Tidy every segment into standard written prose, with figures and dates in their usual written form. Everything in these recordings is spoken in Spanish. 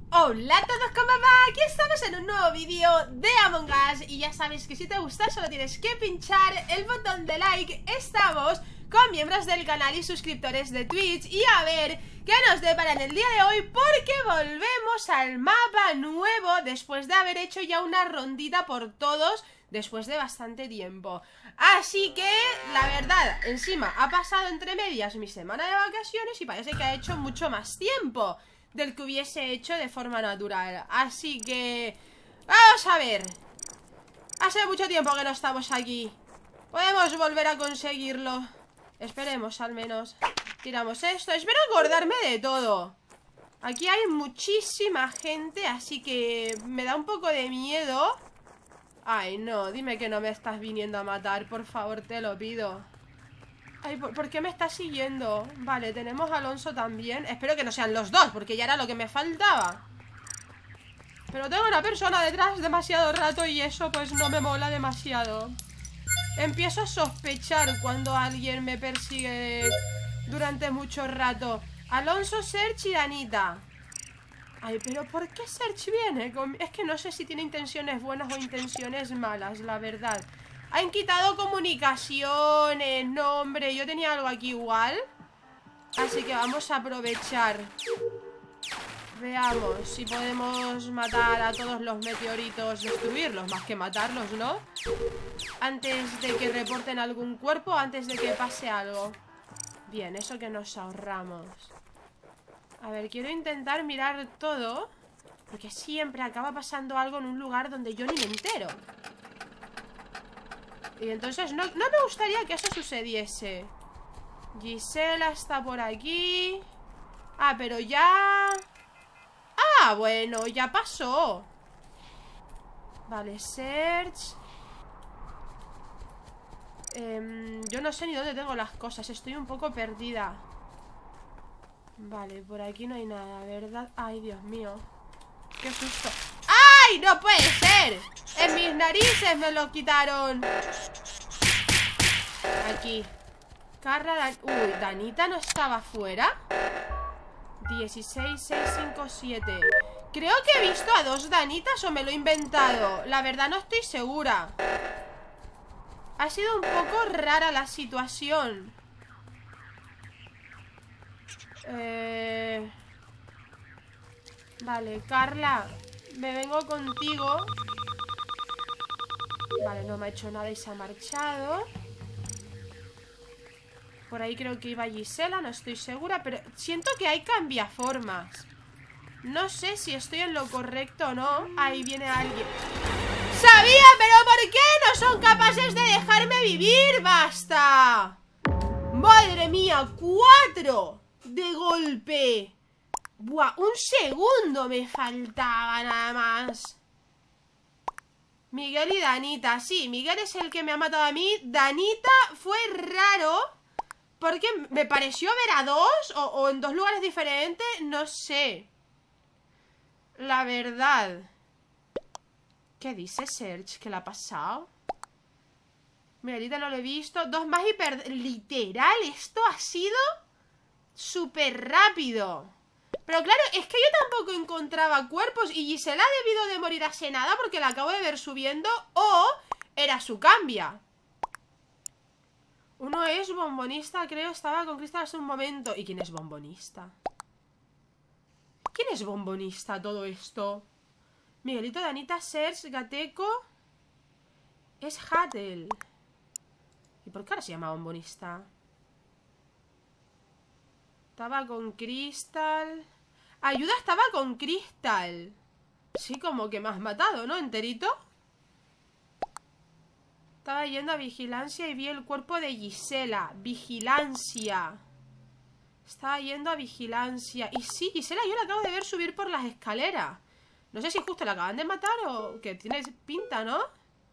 Hola a todos, ¿cómo va? Aquí estamos en un nuevo vídeo de Among Us. Y ya sabes que si te gusta solo tienes que pinchar el botón de like. Estamos con miembros del canal y suscriptores de Twitch. Y a ver qué nos depara en el día de hoy, porque volvemos al mapa nuevo después de haber hecho ya una rondita por todos después de bastante tiempo. Así que, la verdad, encima ha pasado entre medias mi semana de vacaciones y parece que ha hecho mucho más tiempo del que hubiese hecho de forma natural. Así que vamos a ver. Hace mucho tiempo que no estamos aquí. Podemos volver a conseguirlo. Esperemos al menos. Tiramos esto. Espero acordarme de todo. Aquí hay muchísima gente, así que me da un poco de miedo. Ay, no, dime que no me estás viniendo a matar, por favor, te lo pido. Ay, ¿por qué me estás siguiendo? Vale, tenemos a Alonso también. Espero que no sean los dos, porque ya era lo que me faltaba. Pero tengo una persona detrás demasiado rato y eso pues no me mola demasiado. Empiezo a sospechar cuando alguien me persigue durante mucho rato. Alonso, Serge y Danita. Ay, pero ¿por qué Serge viene? Es que no sé si tiene intenciones buenas o intenciones malas, la verdad. Han quitado comunicaciones, no, hombre, yo tenía algo aquí igual. Así que vamos a aprovechar. Veamos si podemos matar a todos los meteoritos, destruirlos más que matarlos, ¿no? Antes de que reporten algún cuerpo, antes de que pase algo. Bien, eso que nos ahorramos. A ver, quiero intentar mirar todo, porque siempre acaba pasando algo en un lugar donde yo ni me entero. Y entonces no me gustaría que eso sucediese. Gisela está por aquí. Ah, pero ya... Ah, bueno, ya pasó. Vale, Serge. Yo no sé ni dónde tengo las cosas. Estoy un poco perdida. Vale, por aquí no hay nada, ¿verdad? Ay, Dios mío. Qué susto. ¡Ay, no puede ser! En mis narices me lo quitaron. Aquí. Carla, uy, Danita no estaba fuera. 16657. Creo que he visto a dos Danitas o me lo he inventado. La verdad no estoy segura. Ha sido un poco rara la situación. Vale, Carla, me vengo contigo. Vale, no me ha hecho nada y se ha marchado. Por ahí creo que iba Gisela, no estoy segura, pero siento que hay cambiaformas. No sé si estoy en lo correcto o no. Ahí viene alguien. ¡Sabía! ¿Pero por qué no son capaces de dejarme vivir? ¡Basta! ¡Madre mía! ¡4! De golpe. Buah, un segundo me faltaba nada más. Miguel y Danita. Sí, Miguel es el que me ha matado a mí. Danita fue raro porque me pareció ver a dos o en dos lugares diferentes. No sé. La verdad. ¿Qué dice Serge? ¿Qué le ha pasado? Miguelita no lo he visto. Dos más y literal, esto ha sido súper rápido. Pero claro, es que yo tampoco encontraba cuerpos. Y Gisela ha debido de morir hace nada porque la acabo de ver subiendo. O era su cambia. Uno es bombonista, creo. Estaba con Cristal hace un momento. ¿Y quién es bombonista? ¿Quién es bombonista todo esto? Miguelito, Danita, Serge, Gateco. Es Hatel. ¿Y por qué ahora se llama bombonista? Estaba con Cristal. Ayuda, estaba con Cristal. Sí, como que me has matado, ¿no? ¿Enterito? Estaba yendo a vigilancia y vi el cuerpo de Gisela. Vigilancia. Estaba yendo a vigilancia. Y sí, Gisela yo la acabo de ver subir por las escaleras. No sé si justo la acaban de matar o que tiene pinta, ¿no?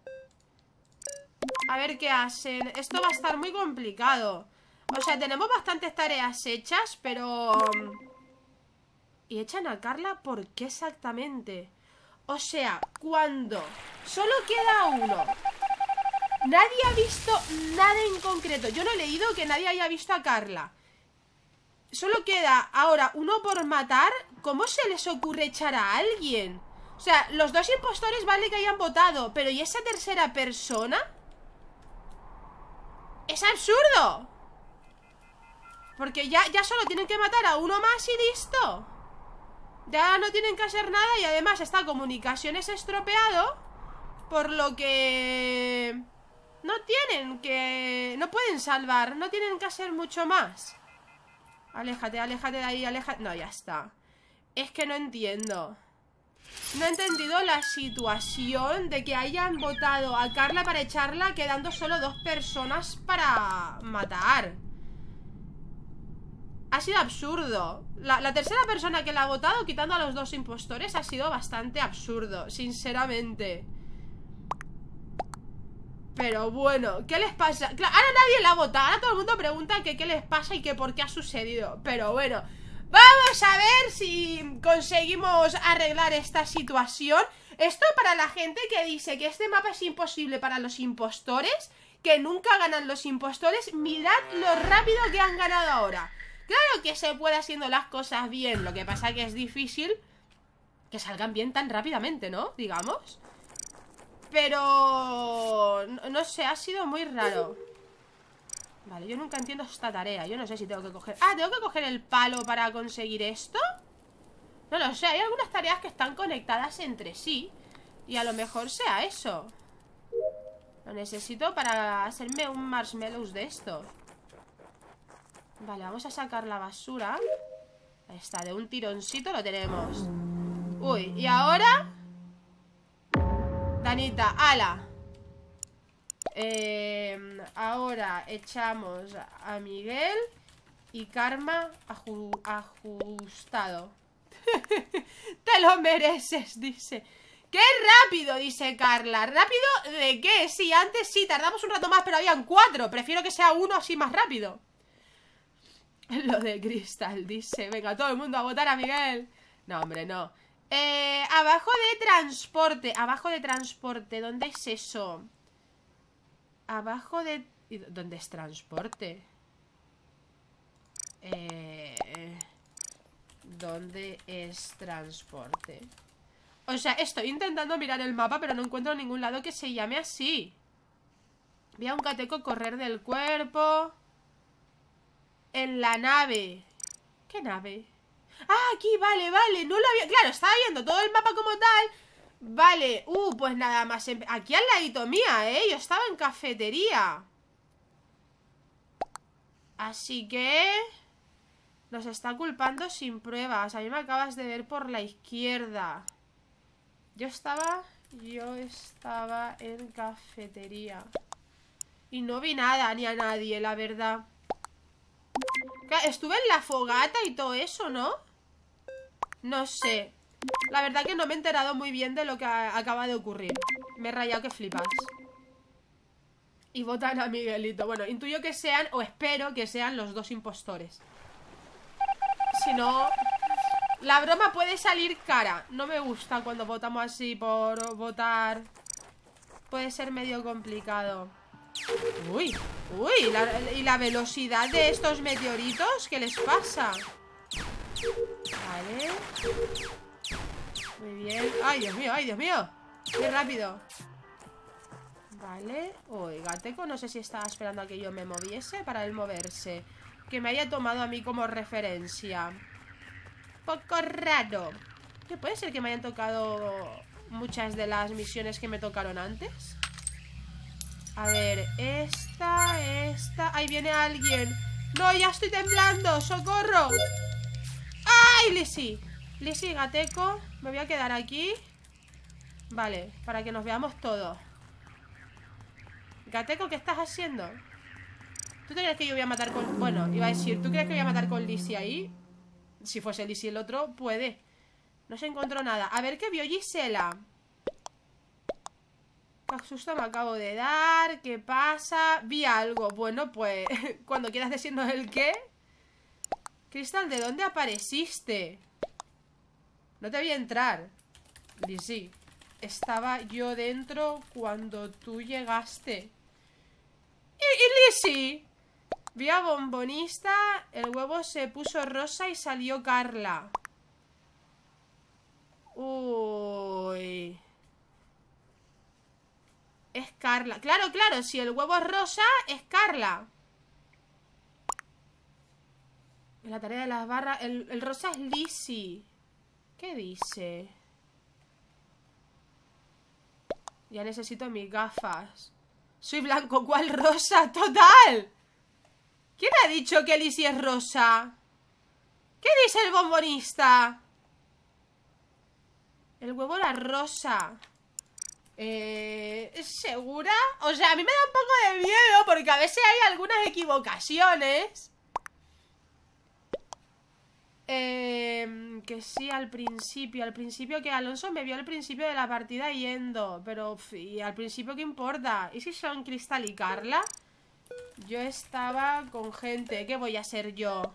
A ver qué hacen. Esto va a estar muy complicado. O sea, tenemos bastantes tareas hechas, pero... ¿Y echan a Carla por qué exactamente? O sea, cuando solo queda uno, nadie ha visto nada en concreto. Yo no he leído que nadie haya visto a Carla. solo queda ahora uno por matar. ¿Cómo se les ocurre echar a alguien? O sea, los dos impostores vale que hayan votado, pero ¿y esa tercera persona? ¡Es absurdo! Porque ya solo tienen que matar a uno más y listo. Ya no tienen que hacer nada y además esta comunicación es estropeado. Por lo que... no pueden salvar, no tienen que hacer mucho más. Aléjate, aléjate de ahí, aléjate. No, ya está. Es que no entiendo. No he entendido la situación de que hayan votado a Carla para echarla, quedando solo 2 personas para matar. Ha sido absurdo. La tercera persona que la ha votado, quitando a los 2 impostores, ha sido bastante absurdo, sinceramente. Pero bueno, ¿qué les pasa? Claro, ahora nadie la ha votado. Ahora todo el mundo pregunta que qué les pasa y que por qué ha sucedido. Pero bueno, vamos a ver si conseguimos arreglar esta situación. Esto para la gente que dice que este mapa es imposible para los impostores, que nunca ganan los impostores. Mirad lo rápido que han ganado ahora. Claro que se puede haciendo las cosas bien. Lo que pasa que es difícil que salgan bien tan rápidamente, ¿no? Digamos. Pero... no sé, ha sido muy raro. Vale, yo nunca entiendo esta tarea. Yo no sé si tengo que coger... Ah, ¿tengo que coger el palo para conseguir esto? No lo sé, hay algunas tareas que están conectadas entre sí. Y a lo mejor sea eso. Lo necesito para hacerme un marshmallows de esto. Vale, vamos a sacar la basura. Ahí está, de un tironcito lo tenemos. Uy, y ahora... Danita, ala. Ahora echamos a Miguel y Karma ajustado. Te lo mereces, dice. ¡Qué rápido! Dice Carla. ¿Rápido de qué? Sí, antes sí, tardamos un rato más, pero habían 4. Prefiero que sea uno así más rápido. Lo de Cristal, dice. Venga, todo el mundo a votar a Miguel. No, hombre, no. Abajo de transporte. Abajo de transporte. ¿Dónde es eso? Abajo de... ¿Dónde es transporte? ¿Dónde es transporte? O sea, estoy intentando mirar el mapa, pero no encuentro ningún lado que se llame así. Vi a un cateco correr del cuerpo. En la nave. ¿Qué nave? Ah, aquí, vale, vale. No lo había... Claro, estaba viendo todo el mapa como tal. Vale, pues nada más. Aquí al ladito mía, yo estaba en cafetería. Así que... nos está culpando sin pruebas. A mí me acabas de ver por la izquierda. Yo estaba en cafetería. Y no vi nada, ni a nadie, la verdad. Estuve en la fogata y todo eso, ¿no? No sé. La verdad que no me he enterado muy bien de lo que acaba de ocurrir. Me he rayado que flipas. Y votan a Miguelito. Bueno, intuyo que sean, o espero que sean los 2 impostores. Si no... la broma puede salir cara. No me gusta cuando votamos así por votar. Puede ser medio complicado. Uy, y la velocidad de estos meteoritos, ¿qué les pasa? Vale. Muy bien. ¡Ay, Dios mío, ay, Dios mío! ¡Qué rápido! Vale. Uy, Gateco, no sé si estaba esperando a que yo me moviese para él moverse. Que me haya tomado a mí como referencia. Poco raro. ¿Qué puede ser que me hayan tocado muchas de las misiones que me tocaron antes? A ver, esta... ¡Ahí viene alguien! ¡No, ya estoy temblando! ¡Socorro! ¡Ay, Lizzie! Lizzie, Gateco, me voy a quedar aquí. Vale, para que nos veamos todos. Gateco, ¿qué estás haciendo? ¿Tú te crees que yo voy a matar con...? Bueno, iba a decir, ¿tú crees que voy a matar con Lizzie ahí? Si fuese Lizzie el otro, puede. No se encontró nada. A ver, ¿qué vio Gisela? ¿Qué susto me acabo de dar? ¿Qué pasa? Vi algo. Bueno, pues... cuando quieras decirnos el qué. Cristal, ¿de dónde apareciste? No te voy a entrar. Lizzie, estaba yo dentro cuando tú llegaste. ¿Y Lizzie? Vi a Bombonista, el huevo se puso rosa y salió Carla. Uy. Es Carla. Claro, claro, si el huevo es rosa, es Carla. En la tarea de las barras, el rosa es Lizzie. ¿Qué dice? Ya necesito mis gafas. Soy blanco, ¿cuál rosa? ¡Total! ¿Quién ha dicho que Lizzie es rosa? ¿Qué dice el bombonista? El huevo era rosa. ¿Segura? O sea, a mí me da un poco de miedo porque a veces hay algunas equivocaciones. Que sí, al principio que Alonso me vio al principio de la partida yendo. Pero, ¿y al principio qué importa? ¿Y si son Cristal y Carla? Yo estaba con gente. ¿Qué voy a hacer yo?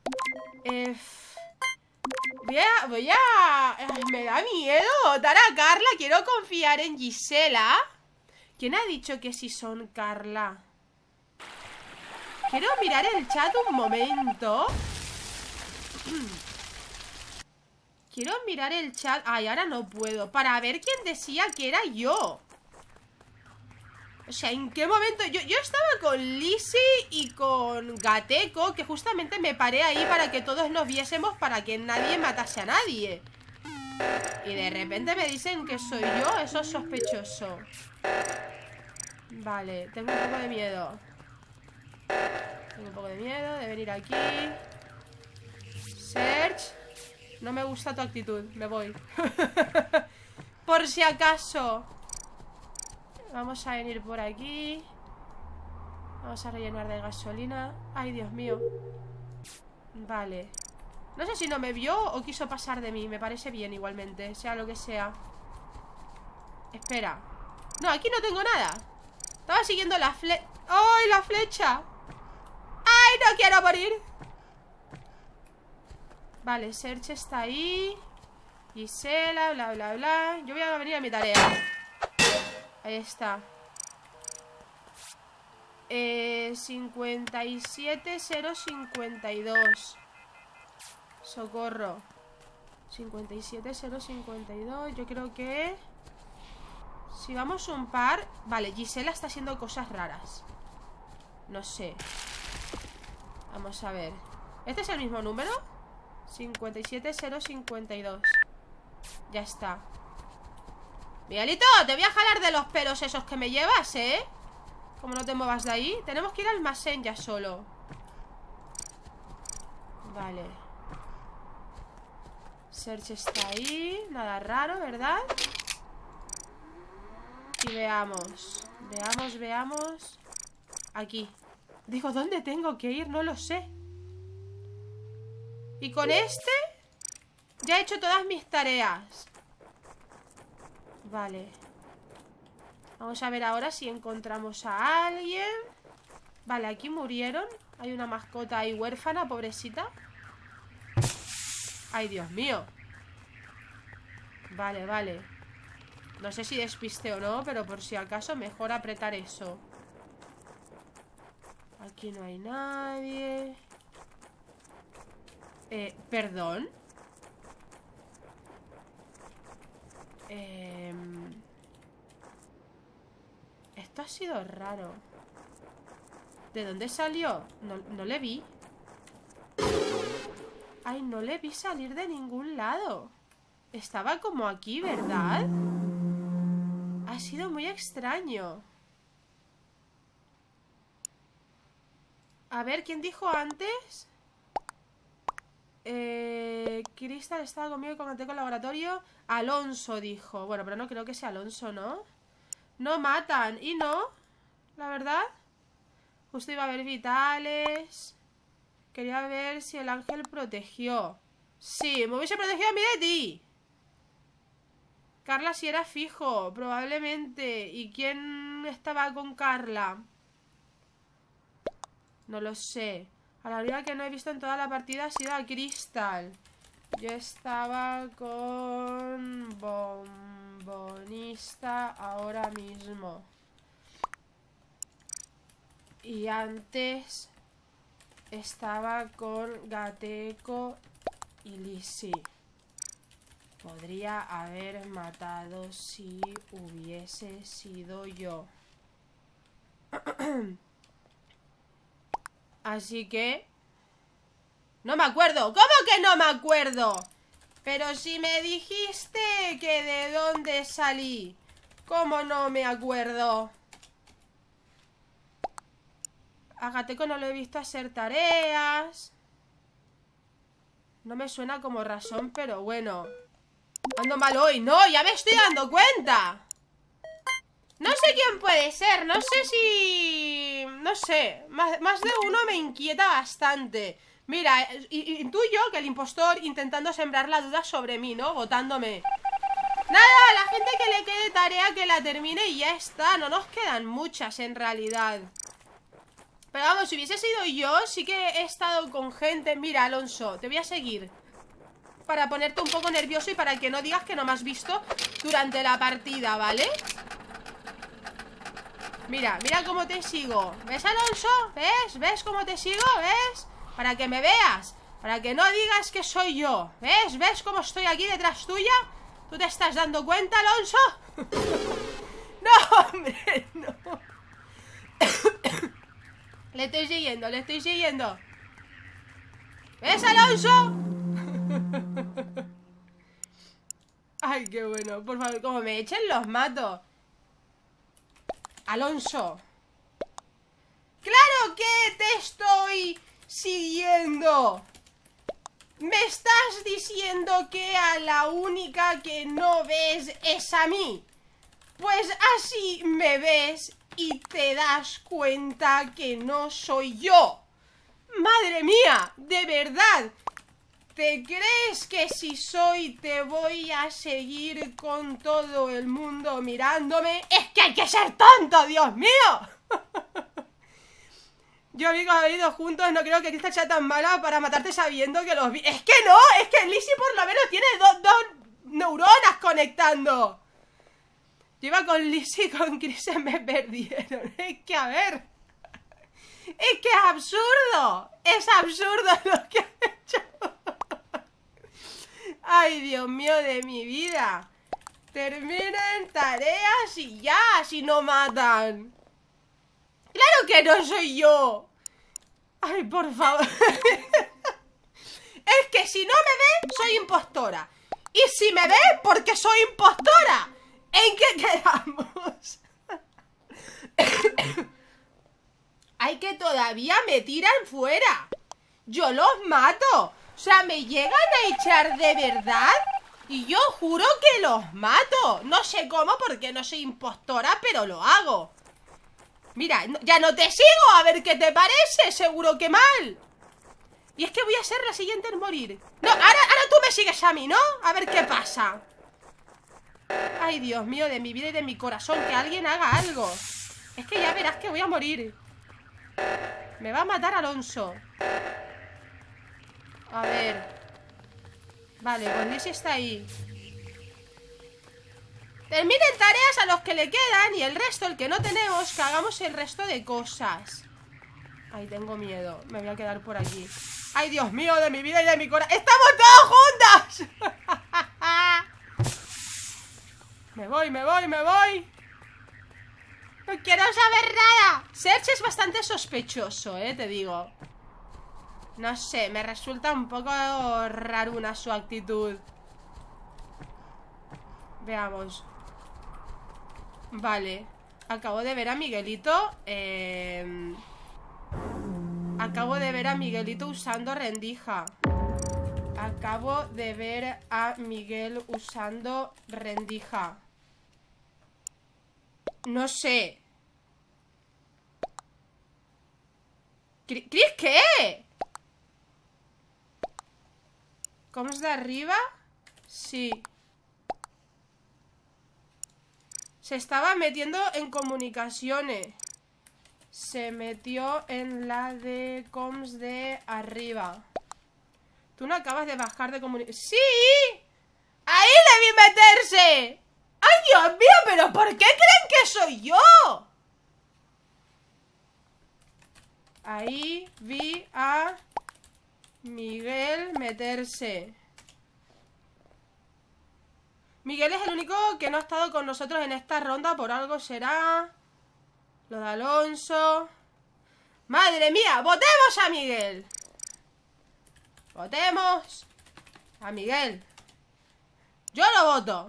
Me da miedo votar a Carla. Quiero confiar en Gisela. ¿Quién ha dicho que sí son Carla? Quiero mirar el chat un momento. Quiero mirar el chat. Ay, ahora no puedo. Para ver quién decía que era yo. O sea, ¿en qué momento? Yo estaba con Lizzie y con Gateco, que justamente me paré ahí para que todos nos viésemos, para que nadie matase a nadie. Y de repente me dicen que soy yo. Eso es sospechoso. Vale, tengo un poco de miedo. Tengo un poco de miedo de venir aquí. Search. No me gusta tu actitud, me voy. Por si acaso. Vamos a venir por aquí. Vamos a rellenar de gasolina. Ay, Dios mío. Vale. No sé si no me vio o quiso pasar de mí. Me parece bien igualmente, sea lo que sea. Espera. No, aquí no tengo nada. Estaba siguiendo la flecha. ¡Ay, la flecha! ¡Ay, no quiero morir! Vale, Serge está ahí. Gisela, bla, bla, bla. Yo voy a venir a mi tarea. Ahí está. 57052. Socorro. 57052. Yo creo que si vamos un par. Vale, Gisela está haciendo cosas raras. No sé. Vamos a ver. ¿Este es el mismo número? 57052. Ya está. Miguelito, te voy a jalar de los pelos esos que me llevas, ¿eh? Como no te muevas de ahí. Tenemos que ir al almacén ya solo. Vale. Serge está ahí. Nada raro, ¿verdad? Y veamos. Veamos. Aquí. Digo, ¿dónde tengo que ir? No lo sé. Y con este ya he hecho todas mis tareas. Vale. Vamos a ver ahora si encontramos a alguien. Vale, aquí murieron. Hay una mascota ahí huérfana, pobrecita. Ay, Dios mío. Vale, vale. No sé si despiste o no, pero por si acaso mejor apretar eso. Aquí no hay nadie. ¿Perdón? Esto ha sido raro. ¿De dónde salió? No le vi. Ay, no le vi salir de ningún lado. Estaba como aquí, ¿verdad? Ha sido muy extraño. A ver, ¿quién dijo antes? Cristal estaba conmigo y comenté con el laboratorio. Alonso dijo. Bueno, pero no creo que sea Alonso, ¿no? No matan. Y no, la verdad. Justo iba a ver vitales. Quería ver si el ángel protegió. Sí, me hubiese protegido a mí de ti. Carla sí era fijo, probablemente. ¿Y quién estaba con Carla? No lo sé. A la única que no he visto en toda la partida ha sido a Cristal. Yo estaba con Bombonista ahora mismo. Y antes estaba con Gateco y Lizzy. Podría haber matado si hubiese sido yo. Así que... no me acuerdo. ¿Cómo que no me acuerdo? Pero si me dijiste que de dónde salí. ¿Cómo no me acuerdo? A Gateco no lo he visto hacer tareas. No me suena como razón, pero bueno. Ando mal hoy. No, ya me estoy dando cuenta. No sé quién puede ser. No sé si... no sé. Más de uno me inquieta bastante. Mira, intuyo que el impostor intentando sembrar la duda sobre mí, ¿no? Votándome. Nada, la gente que le quede tarea que la termine y ya está. No nos quedan muchas en realidad. Pero vamos, si hubiese sido yo, sí que he estado con gente. Mira, Alonso, te voy a seguir para ponerte un poco nervioso y para que no digas que no me has visto durante la partida, ¿vale? Mira, mira cómo te sigo. ¿Ves, Alonso? ¿Ves? ¿Ves cómo te sigo? ¿Ves? Para que me veas, para que no digas que soy yo. ¿Ves? ¿Ves cómo estoy aquí detrás tuya? ¿Tú te estás dando cuenta, Alonso? No, hombre, no. Le estoy siguiendo, le estoy siguiendo. ¿Ves, Alonso? Ay, qué bueno. Por favor, como me echen, los mato. Alonso. ¡Claro que te estoy siguiendo! Me estás diciendo que a la única que no ves es a mí. Pues así me ves y te das cuenta que no soy yo. ¡Madre mía! ¡De verdad! ¿Te crees que si soy te voy a seguir con todo el mundo mirándome? ¡Es que hay que ser tonto, Dios mío! Yo, amigos, haber ido juntos, no creo que Crystal sea tan mala para matarte sabiendo que los vi. ¡Es que no! ¡Es que Lizzy por lo menos tiene dos neuronas conectando! Yo iba con Lizzy y con Chris y me perdieron. Es que, a ver... es que es absurdo. Es absurdo lo que han hecho. Ay, Dios mío de mi vida. Terminen tareas y ya, si no matan. ¡Claro que no soy yo! Ay, por favor. Es que si no me ve, soy impostora. Y si me ve, porque soy impostora. ¿En qué quedamos? Ay, que todavía me tiran fuera. Yo los mato. O sea, me llegan a echar de verdad y yo juro que los mato. No sé cómo porque no soy impostora, pero lo hago. Mira, ya no te sigo, a ver qué te parece. Seguro que mal. Y es que voy a ser la siguiente en morir. No, ahora tú me sigues a mí, ¿no? A ver qué pasa. Ay, Dios mío, de mi vida y de mi corazón, que alguien haga algo. Es que ya verás que voy a morir. Me va a matar Alonso. A ver. Vale, pues Lizzy está ahí. Terminen tareas a los que le quedan y el resto, el que no tenemos, que hagamos el resto de cosas. Ay, tengo miedo. Me voy a quedar por aquí. Ay, Dios mío, de mi vida y de mi corazón. ¡Estamos todos juntas! Me voy. No quiero saber nada. Serge es bastante sospechoso, te digo. No sé, me resulta un poco raruna su actitud. Veamos. Vale. Acabo de ver a Miguelito. Acabo de ver a Miguelito usando rendija. Acabo de ver a Miguel usando rendija. No sé. ¿Chris qué? ¿Comes de arriba? Sí. Se estaba metiendo en comunicaciones. Se metió en la de coms de arriba. Tú no acabas de bajar de comunicaciones. ¡Sí! ¡Ahí le vi meterse! ¡Ay, Dios mío! ¿Pero por qué creen que soy yo? Ahí vi a Miguel meterse. Miguel es el único que no ha estado con nosotros en esta ronda. Por algo será. Lo de Alonso. ¡Madre mía! ¡Votemos a Miguel! Votemos a Miguel. Yo lo voto.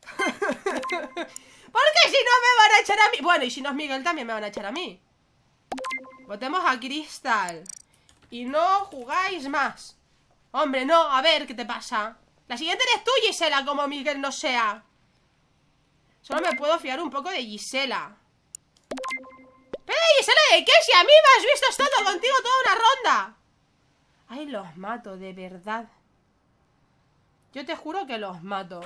Porque si no me van a echar a mí. Bueno, y si no es Miguel también me van a echar a mí. Votemos a Crystal. Y no jugáis más. Hombre, no, a ver, ¿qué te pasa? La siguiente eres tú, Gisela, como Miguel no sea. Solo me puedo fiar un poco de Gisela. ¿Pero Gisela de qué? Si a mí me has visto estando contigo toda una ronda. Ay, los mato, de verdad. Yo te juro que los mato.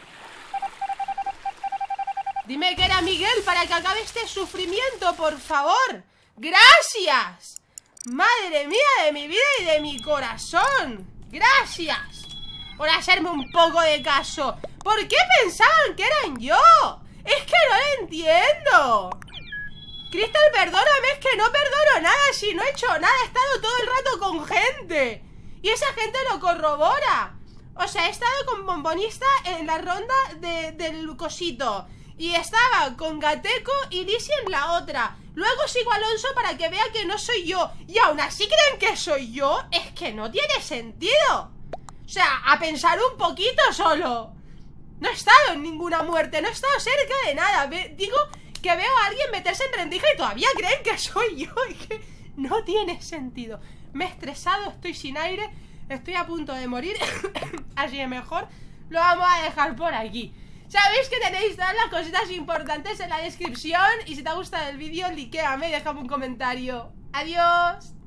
Dime que era Miguel para que acabe este sufrimiento, por favor. ¡Gracias! Madre mía de mi vida y de mi corazón. Gracias por hacerme un poco de caso. ¿Por qué pensaban que eran yo? Es que no lo entiendo. Crystal, perdóname, es que no perdono nada si no he hecho nada. He estado todo el rato con gente y esa gente lo corrobora. O sea, he estado con Bombonista en la ronda del cosito y estaba con Gateco y Lizzie en la otra. Luego sigo a Alonso para que vea que no soy yo. Y aún así creen que soy yo. Es que no tiene sentido. O sea, a pensar un poquito solo. No he estado en ninguna muerte, no he estado cerca de nada. Digo que veo a alguien meterse en rendija y todavía creen que soy yo. Es que no tiene sentido. Me he estresado, estoy sin aire, estoy a punto de morir. Así que mejor lo vamos a dejar por aquí. Sabéis que tenéis todas las cositas importantes en la descripción. Y si te ha gustado el vídeo, likeame y déjame un comentario. Adiós.